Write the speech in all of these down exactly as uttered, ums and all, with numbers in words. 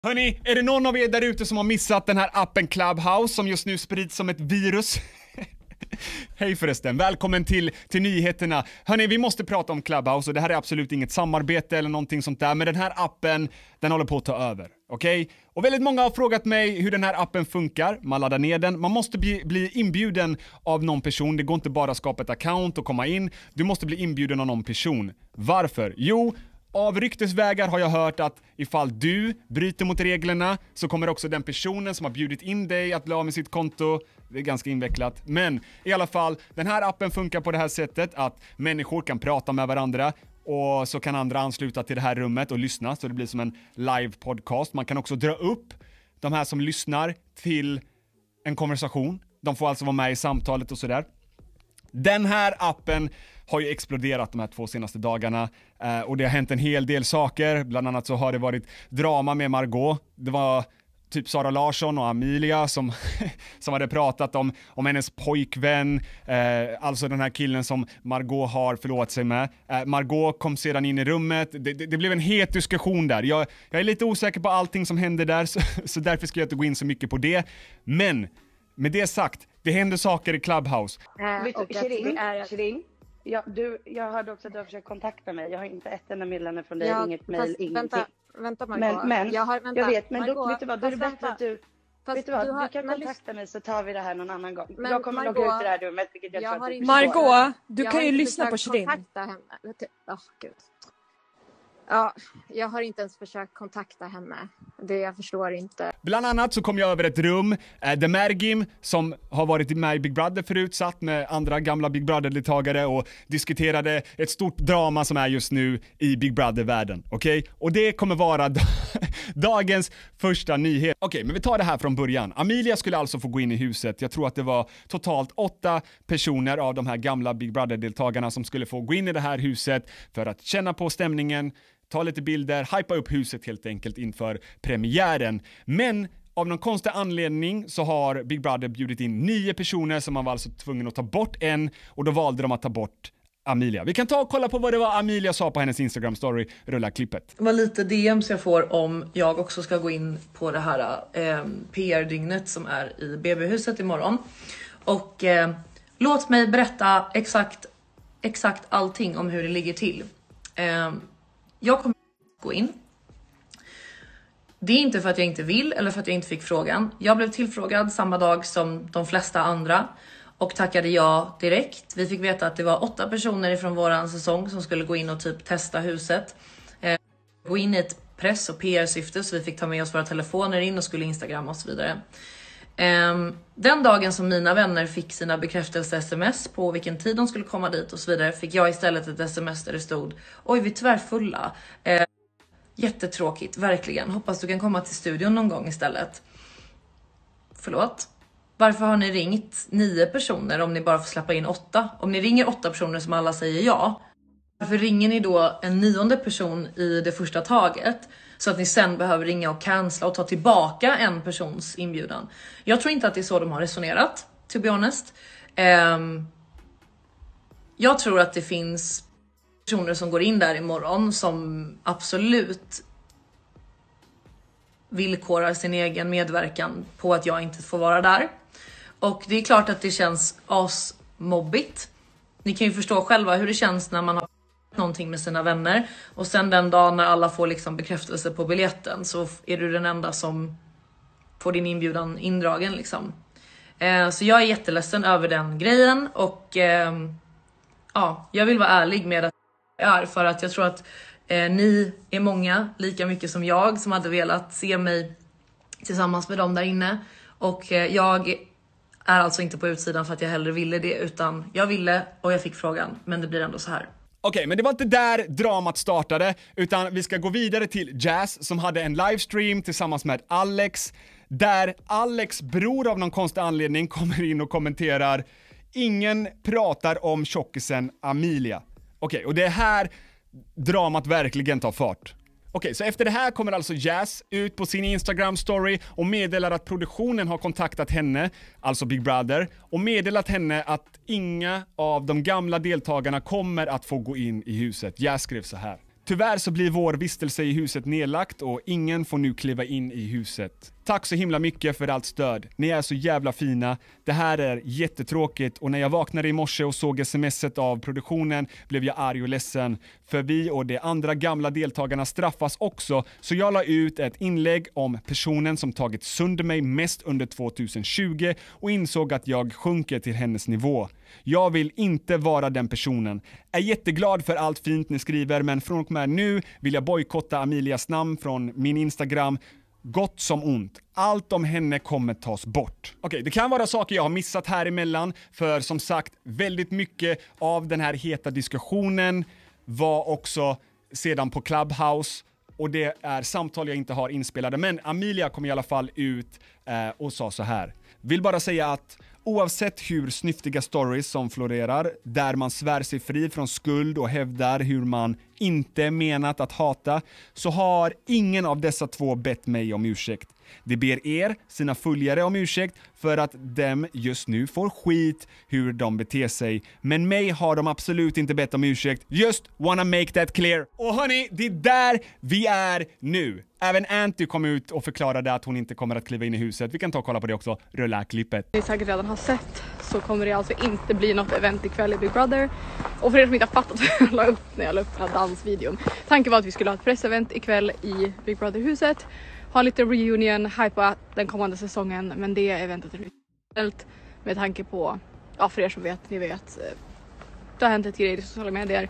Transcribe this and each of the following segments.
Hörni, är det någon av er där ute som har missat den här appen Clubhouse som just nu sprids som ett virus? Hej förresten, välkommen till, till nyheterna. Hörni, vi måste prata om Clubhouse och det här är absolut inget samarbete eller någonting sånt där, men den här appen, den håller på att ta över, okej? Okay? Och väldigt många har frågat mig hur den här appen funkar. Man laddar ner den, man måste bli, bli inbjuden av någon person. Det går inte bara att skapa ett account och komma in. Du måste bli inbjuden av någon person. Varför? Jo, av ryktesvägar har jag hört att ifall du bryter mot reglerna så kommer också den personen som har bjudit in dig att bli av med sitt konto. Det är ganska invecklat. Men i alla fall, den här appen funkar på det här sättet att människor kan prata med varandra och så kan andra ansluta till det här rummet och lyssna. Så det blir som en live podcast. Man kan också dra upp de här som lyssnar till en konversation. De får alltså vara med i samtalet och sådär. Den här appen har ju exploderat de här två senaste dagarna eh, och det har hänt en hel del saker. Bland annat så har det varit drama med Margot. Det var typ Sara Larsson och Amelia som, som hade pratat om, om hennes pojkvän. Eh, alltså den här killen som Margot har förlåt sig med. Eh, Margot kom sedan in i rummet. Det, det, det blev en het diskussion där. Jag, jag är lite osäker på allting som hände där så, så därför ska jag inte gå in så mycket på det. Men med det sagt, det händer saker i Clubhouse. Äh, Vet du, Shirin, är... Shirin, ja, du, jag hörde också att du har försökt kontakta mig. Jag har inte ett enda meddelande från dig, ja, inget mejl, ingenting. Vänta, vänta Margot. Men, men jag, har, vänta, jag vet, men Margot, då, vet du vad, då är det bättre att du... Fast vet du vad, du, har, du kan kontakta mig så tar vi det här någon annan gång. Men jag kommer logga ut i det här rummet, vilket jag, jag tror att du Margot, du jag kan ju lyssna på Shirin. Henne. Oh, Gud. Ja, jag har inte ens försökt kontakta henne. Det jag förstår inte. Bland annat så kom jag över ett rum eh, där Mergim, som har varit med i Big Brother förut, satt med andra gamla Big Brother-deltagare och diskuterade ett stort drama som är just nu i Big Brother-världen. Okej? Okay? Och det kommer vara dagens första nyhet. Okej, okay, men vi tar det här från början. Amelia skulle alltså få gå in i huset. Jag tror att det var totalt åtta personer av de här gamla Big Brother-deltagarna som skulle få gå in i det här huset för att känna på stämningen, ta lite bilder, hypa upp huset helt enkelt inför premiären. Men av någon konstig anledning så har Big Brother bjudit in nio personer som man var alltså tvungen att ta bort en och då valde de att ta bort Amelia. Vi kan ta och kolla på vad det var Amelia sa på hennes Instagram-story. Rulla klippet. Det var lite D Ms jag får om jag också ska gå in på det här eh, P R-dygnet som är i B B-huset imorgon. Och eh, låt mig berätta exakt, exakt allting om hur det ligger till. Eh, Jag kommer gå in. Det är inte för att jag inte vill eller för att jag inte fick frågan. Jag blev tillfrågad samma dag som de flesta andra och tackade ja direkt. Vi fick veta att det var åtta personer från våran säsong som skulle gå in och typ testa huset. Eh, gå in i ett press- och P R-syfte så vi fick ta med oss våra telefoner in och skulle Instagram och så vidare. Um, den dagen som mina vänner fick sina bekräftelse-sms på vilken tid de skulle komma dit och så vidare fick jag istället ett sms där det stod: oj, vi är tyvärr fulla. Uh, jättetråkigt, verkligen. Hoppas du kan komma till studion någon gång istället. Förlåt? Varför har ni ringt nio personer om ni bara får släppa in åtta? Om ni ringer åtta personer som alla säger ja, varför ringer ni då en nionde person i det första taget? Så att ni sen behöver ringa och cancella och ta tillbaka en persons inbjudan. Jag tror inte att det är så de har resonerat, to be honest. Um, jag tror att det finns personer som går in där imorgon som absolut villkorar sin egen medverkan på att jag inte får vara där. Och det är klart att det känns asmobbigt. Ni kan ju förstå själva hur det känns när man har någonting med sina vänner och sen den dagen när alla får liksom bekräftelse på biljetten så är du den enda som får din inbjudan indragen liksom. Eh, så jag är jätteledsen över den grejen och eh, ja, jag vill vara ärlig med att jag är, för att jag tror att eh, ni är många lika mycket som jag som hade velat se mig tillsammans med dem där inne och eh, jag är alltså inte på utsidan för att jag hellre ville det utan jag ville och jag fick frågan, men det blir ändå så här. Okej, okay, men det var inte där dramat startade, utan vi ska gå vidare till Jazz som hade en livestream tillsammans med Alex, där Alex bror av någon konstig anledning kommer in och kommenterar: ingen pratar om tjockisen Amelia. Okej, okay, och det är här dramat verkligen tar fart. Okej, okay, så efter det här kommer alltså Jazz ut på sin Instagram-story och meddelar att produktionen har kontaktat henne, alltså Big Brother, och meddelat henne att inga av de gamla deltagarna kommer att få gå in i huset. Jazz skrev så här: Tyvärr så blir vår vistelse i huset nedlagt och ingen får nu kliva in i huset. Tack så himla mycket för allt stöd. Ni är så jävla fina. Det här är jättetråkigt och när jag vaknade i morse och såg smset av produktionen blev jag arg och ledsen. För vi och de andra gamla deltagarna straffas också, så jag la ut ett inlägg om personen som tagit sönder mig mest under tjugohundratjugo och insåg att jag sjunker till hennes nivå. Jag vill inte vara den personen. Är jätteglad för allt fint ni skriver, men från och med nu vill jag bojkotta Amelias namn från min Instagram. Gott som ont. Allt om henne kommer tas bort. Okej, okay, det kan vara saker jag har missat här emellan, för som sagt, väldigt mycket av den här heta diskussionen var också sedan på Clubhouse, och det är samtal jag inte har inspelade. Men Amelia kom i alla fall ut eh, och sa så här. Vill bara säga att oavsett hur snyftiga stories som florerar, där man svär sig fri från skuld och hävdar hur man inte menat att hata, så har ingen av dessa två bett mig om ursäkt. De ber er, sina följare, om ursäkt för att de just nu får skit hur de beter sig. Men mig har de absolut inte bett om ursäkt. Just wanna make that clear. Och hörni, det är där vi är nu. Även Anty kom ut och förklarade att hon inte kommer att kliva in i huset. Vi kan ta och kolla på det också. Rulla klippet. Ni säkert redan har sett så kommer det alltså inte bli något event ikväll i Big Brother. Och för er som inte har fattat vad jag la upp när jag la upp den här dansvideon. Tanken var att vi skulle ha ett pressevent ikväll i Big Brother-huset. Ha lite reunion, hypa den kommande säsongen. Men det eventet är utställt med tanke på, ja, för er som vet, ni vet, det har hänt ett grej i sociala medier.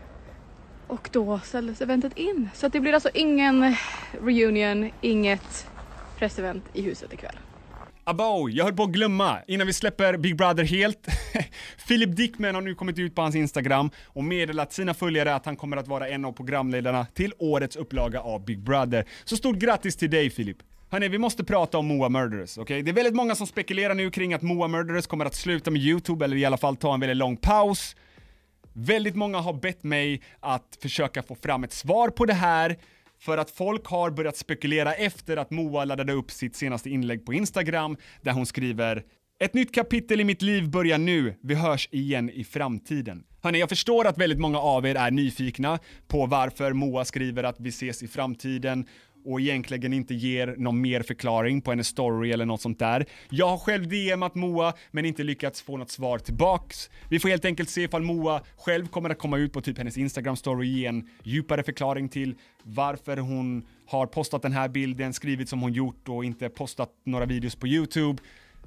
Och då ställdes eventet in. Så att det blir alltså ingen reunion, inget pressevent i huset ikväll. Abo, jag höll på att glömma innan vi släpper Big Brother helt. Philip Dickman har nu kommit ut på hans Instagram och meddelat sina följare att han kommer att vara en av programledarna till årets upplaga av Big Brother. Så stort grattis till dig, Philip. Hörrni, vi måste prata om Moa Murderers, okej? Okay? Det är väldigt många som spekulerar nu kring att Moa Murderers kommer att sluta med YouTube, eller i alla fall ta en väldigt lång paus. Väldigt många har bett mig att försöka få fram ett svar på det här, för att folk har börjat spekulera efter att Moa laddade upp sitt senaste inlägg på Instagram där hon skriver: ett nytt kapitel i mitt liv börjar nu, vi hörs igen i framtiden. Hörrni, jag förstår att väldigt många av er är nyfikna på varför Moa skriver att vi ses i framtiden och egentligen inte ger någon mer förklaring på hennes story eller något sånt där. Jag har själv D M:at Moa men inte lyckats få något svar tillbaks. Vi får helt enkelt se ifall Moa själv kommer att komma ut på typ hennes Instagram-story ge en djupare förklaring till varför hon har postat den här bilden, skrivit som hon gjort och inte postat några videos på YouTube.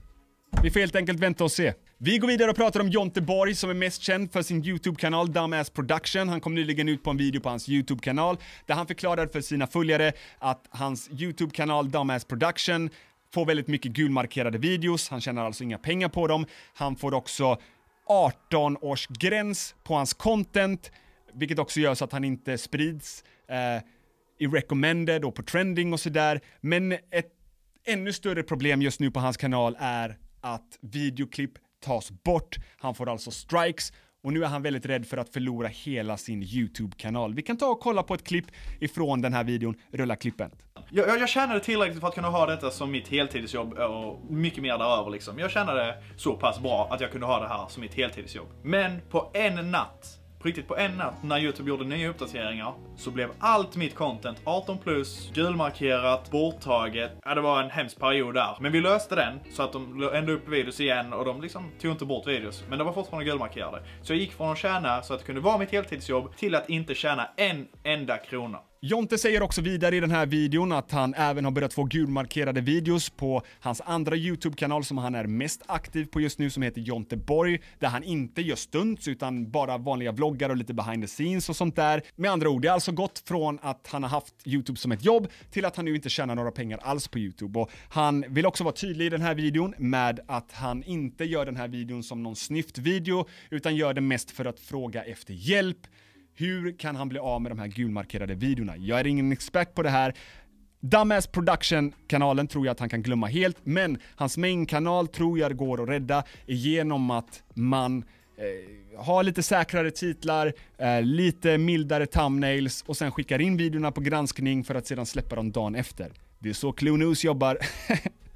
Vi får helt enkelt vänta och se. Vi går vidare och pratar om Jonte Borg som är mest känd för sin YouTube-kanal Dumbass Production. Han kom nyligen ut på en video på hans YouTube-kanal där han förklarade för sina följare att hans YouTube-kanal Dumbass Production får väldigt mycket gulmarkerade videos. Han tjänar alltså inga pengar på dem. Han får också arton års gräns på hans content, vilket också gör så att han inte sprids eh, i recommended och på trending och sådär. Men ett ännu större problem just nu på hans kanal är att videoklipp tas bort. Han får alltså strikes och nu är han väldigt rädd för att förlora hela sin YouTube-kanal. Vi kan ta och kolla på ett klipp ifrån den här videon. Rulla klippen. Jag, jag, jag känner det tillräckligt för att kunna ha detta som mitt heltidsjobb och mycket mer däröver liksom. Jag känner det så pass bra att jag kunde ha det här som mitt heltidsjobb. Men på en natt, på riktigt på en natt, när YouTube gjorde nya uppdateringar så blev allt mitt content arton plus, gulmarkerat, borttaget. Ja, det var en hemsk period där. Men vi löste den så att de ändrade upp videos igen och de liksom tog inte bort videos. Men det var fortfarande gulmarkerade. Så jag gick från att tjäna så att det kunde vara mitt heltidsjobb till att inte tjäna en enda krona. Jonte säger också vidare i den här videon att han även har börjat få gulmarkerade videos på hans andra YouTube-kanal som han är mest aktiv på just nu, som heter Jonte Borg, där han inte gör stunts utan bara vanliga vloggar och lite behind the scenes och sånt där. Med andra ord, det är alltså gått från att han har haft YouTube som ett jobb till att han nu inte tjänar några pengar alls på YouTube. Och han vill också vara tydlig i den här videon med att han inte gör den här videon som någon snyft-video utan gör det mest för att fråga efter hjälp. Hur kan han bli av med de här gulmarkerade videorna? Jag är ingen expert på det här. Dumbass Production-kanalen tror jag att han kan glömma helt, men hans main-kanal tror jag går att rädda genom att man eh, har lite säkrare titlar, eh, lite mildare thumbnails och sen skickar in videorna på granskning för att sedan släppa dem dagen efter. Det är så Clue News jobbar.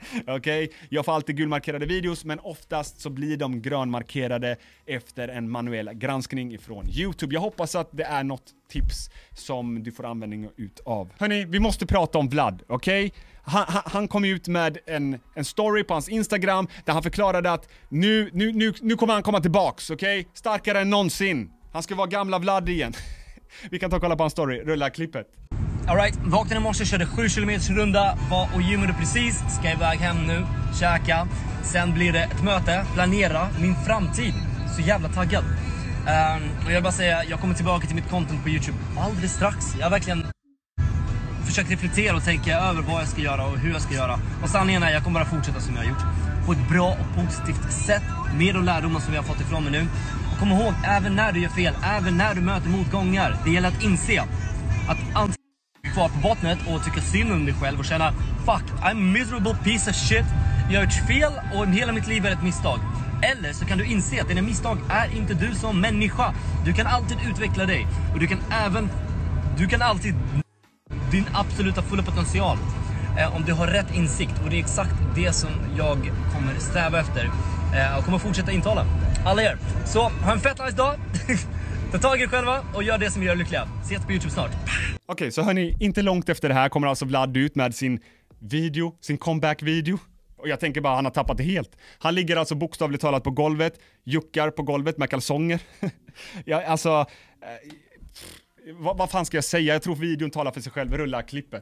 Okej, okay? Jag får alltid gulmarkerade videos, men oftast så blir de grönmarkerade efter en manuell granskning ifrån YouTube. Jag hoppas att det är något tips som du får användning ut av. Hörni, vi måste prata om Vlad, okej? Okay? Han, han, han kom ut med en, en story på hans Instagram där han förklarade att nu, nu, nu, nu kommer han komma tillbaks, okej? Okay? Starkare än någonsin. Han ska vara gamla Vlad igen. Vi kan ta och kolla på hans story, rulla klippet. Alright, vaknade i morse, körde sju kilometer runda, var och gymmade precis, ska iväg hem nu, käka. Sen blir det ett möte, planera min framtid. Så jävla taggad. Um, och jag vill bara säga, jag kommer tillbaka till mitt content på YouTube alldeles strax. Jag har verkligen försökt reflektera och tänka över vad jag ska göra och hur jag ska göra. Och sanningen är, jag kommer bara fortsätta som jag har gjort. På ett bra och positivt sätt, med de lärdomar som vi har fått ifrån mig nu. Och kom ihåg, även när du gör fel, även när du möter motgångar, det gäller att inse att antingen kvar på bottnet och tycka synd om dig själv och känna fuck, I'm a miserable piece of shit. Jag har gjort fel och hela mitt liv är ett misstag. Eller så kan du inse att dina misstag är inte du som människa. Du kan alltid utveckla dig. Och du kan även, du kan alltid din absoluta fulla potential. Eh, om du har rätt insikt. Och det är exakt det som jag kommer sträva efter. Eh, och kommer fortsätta intala. Alla er. Så, ha en fett nice dag. Ta tag i er själva och gör det som gör er lyckliga. Ses på YouTube snart. Okej, okay, så hörni, inte långt efter det här kommer alltså Vlad ut med sin video, sin comeback-video. Och jag tänker bara, han har tappat det helt. Han ligger alltså bokstavligt talat på golvet, juckar på golvet med kalsonger. ja, alltså, eh, vad, vad fan ska jag säga? Jag tror videon talar för sig själv. Rulla klippet.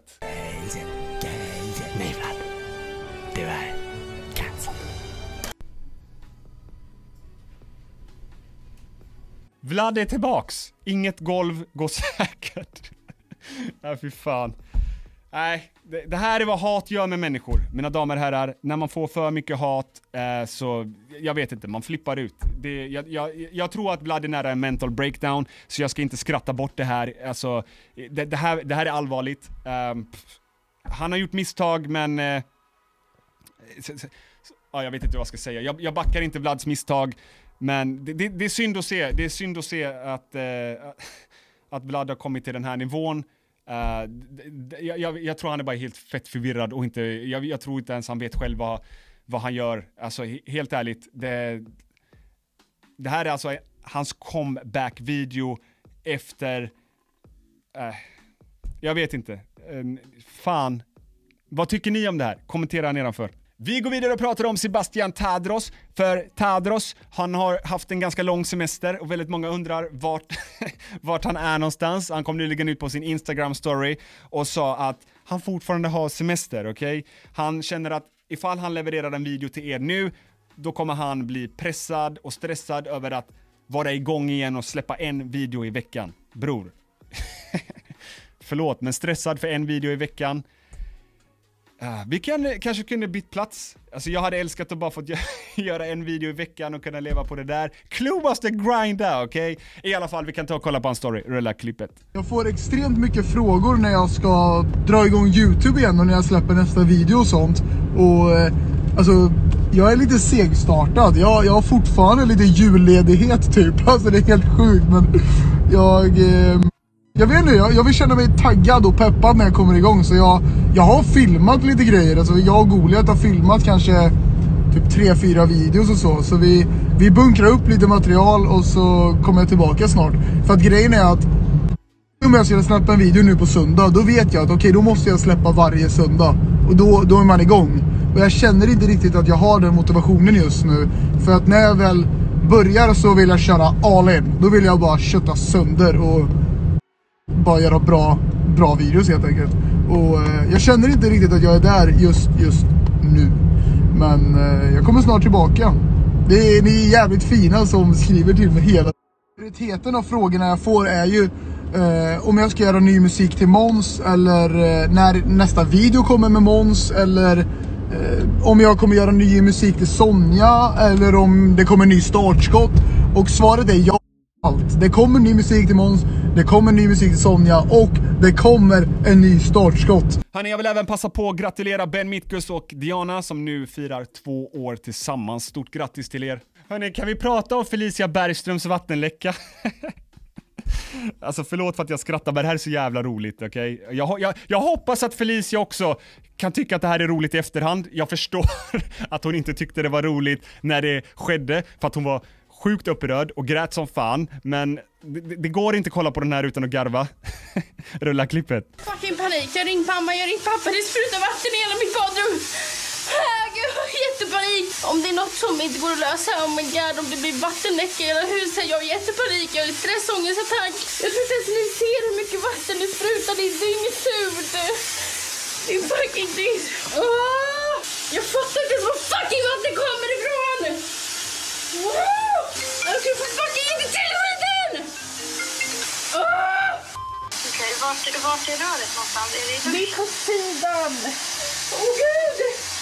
Nej Vlad, du är cancel. Vlad är tillbaks. Inget golv går säkert. Ja, fy fan. Nej, det, det här är vad hat gör med människor. Mina damer och herrar, när man får för mycket hat eh, så, jag vet inte, man flippar ut. Det, jag, jag, jag tror att Vlad är nära en mental breakdown, så jag ska inte skratta bort det här. Alltså, det, det, här, det här är allvarligt. Um, han har gjort misstag, men... Eh, så, så, ja, jag vet inte vad jag ska säga. Jag, jag backar inte Vlads misstag, men det, det, det är synd att se. Det är synd att se att, eh, att Vlad har kommit till den här nivån. Uh, jag, jag, jag tror han är bara helt fett förvirrad och inte, jag, jag tror inte ens han vet själv vad, vad han gör. Alltså helt ärligt, det, det här är alltså hans comeback-video efter, uh, jag vet inte, uh, fan. Vad tycker ni om det här? Kommentera nedanför. Vi går vidare och pratar om Sebastian Tadros. För Tadros, han har haft en ganska lång semester och väldigt många undrar vart, vart han är någonstans. Han kom nyligen ut på sin Instagram-story och sa att han fortfarande har semester, okej? Okay? Han känner att ifall han levererar en video till er nu, då kommer han bli pressad och stressad över att vara igång igen och släppa en video i veckan. Bror. Förlåt, men stressad för en video i veckan. Uh, vi kan, kanske kunde bytt plats. Alltså jag hade älskat att bara fått göra en video i veckan och kunna leva på det där. Clue måste grinda, okej? Okay? I alla fall, vi kan ta och kolla på en story. Rulla klippet. Jag får extremt mycket frågor när jag ska dra igång YouTube igen och när jag släpper nästa video och sånt. Och eh, alltså, jag är lite segstartad. Jag, jag har fortfarande lite julledighet typ. Alltså det är helt sjukt, men jag... Eh, Jag vet inte, jag, jag vill känna mig taggad och peppad när jag kommer igång. Så jag, jag har filmat lite grejer. Alltså jag och Goliat har filmat kanske typ tre, fyra videos och så. Så vi, vi bunkrar upp lite material och så kommer jag tillbaka snart. För att grejen är att om jag ska släppa en video nu på söndag, då vet jag att okej, okay, då måste jag släppa varje söndag. Och då, då är man igång. Och jag känner inte riktigt att jag har den motivationen just nu. För att när jag väl börjar så vill jag köra all in. Då vill jag bara kötta sönder och bara göra bra, bra videos helt enkelt. Och eh, jag känner inte riktigt att jag är där just, just nu. Men eh, jag kommer snart tillbaka. Det är, ni är jävligt fina som skriver till mig hela. Prioriteten av frågorna jag får är ju eh, om jag ska göra ny musik till Måns. Eller eh, när nästa video kommer med Måns. Eller eh, om jag kommer göra ny musik till Sonja. Eller om det kommer ny startskott. Och svaret är ja. Allt. Det kommer ny musik till Måns, det kommer ny musik till Sonja och det kommer en ny startskott. Hörni, jag vill även passa på att gratulera Ben Mitkus och Diana som nu firar två år tillsammans. Stort grattis till er. Hörni, kan vi prata om Felicia Bergströms vattenläcka? Alltså förlåt för att jag skrattar, men det här är så jävla roligt, okej? Okay? Jag, jag, jag hoppas att Felicia också kan tycka att det här är roligt i efterhand. Jag förstår att hon inte tyckte det var roligt när det skedde, för att hon var sjukt upprörd och grät som fan, men det, det går inte att kolla på den här utan att garva. Rulla klippet. Fucking panik, jag ring mamma, jag ring pappa, det sprutar vatten i hela mitt badrum. Gud, jag har jättepanik. Om det är något som inte går att lösa, oh my god, om det blir vattenläcka i hela huset, jag har jättepanik, jag har stressångestattack. Jag tror inte ens ni ser hur mycket vatten det sprutar, det är dyngsurt. Det är fucking dyngsurt. Oh, jag fattar inte var fucking vatten kommer ifrån. Oh, jag ska få fucking inte till skiten. Oh. Okej, vart, vart är röret någonstans? Är det, det är på sidan. Åh oh, gud!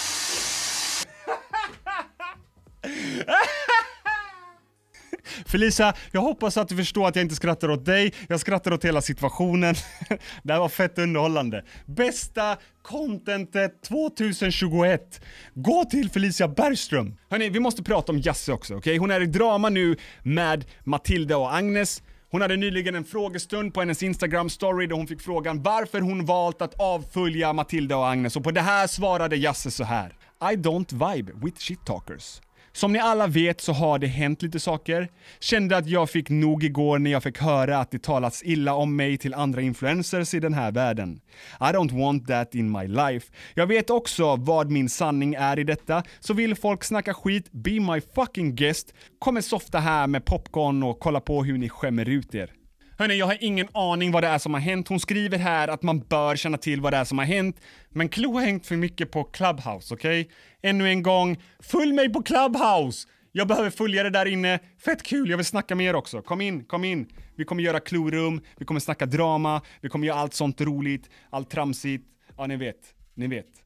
Felicia, jag hoppas att du förstår att jag inte skrattar åt dig. Jag skrattar åt hela situationen. Det här var fett underhållande. Bästa contentet tjugohundratjugoett. Gå till Felicia Bergström. Hörrni, vi måste prata om Jasse också, okej? Okay? Hon är i drama nu med Matilda och Agnes. Hon hade nyligen en frågestund på hennes Instagram-story där hon fick frågan varför hon valt att avfölja Matilda och Agnes. Och på det här svarade Jasse så här: I don't vibe with shit talkers. Som ni alla vet så har det hänt lite saker. Kände att jag fick nog igår när jag fick höra att det talats illa om mig till andra influencers i den här världen. I don't want that in my life. Jag vet också vad min sanning är i detta. Så vill folk snacka skit, be my fucking guest. Kommer softa här med popcorn och kolla på hur ni skämmer ut er. Hörrni, jag har ingen aning vad det är som har hänt. Hon skriver här att man bör känna till vad det är som har hänt. Men Chloe har hängt för mycket på Clubhouse, okej? Okay? Ännu en gång, följ mig på Clubhouse! Jag behöver följa det där inne. Fett kul, jag vill snacka med er också. Kom in, kom in. Vi kommer göra Clue-rum, vi kommer snacka drama, vi kommer göra allt sånt roligt, allt tramsigt. Ja, ni vet, ni vet.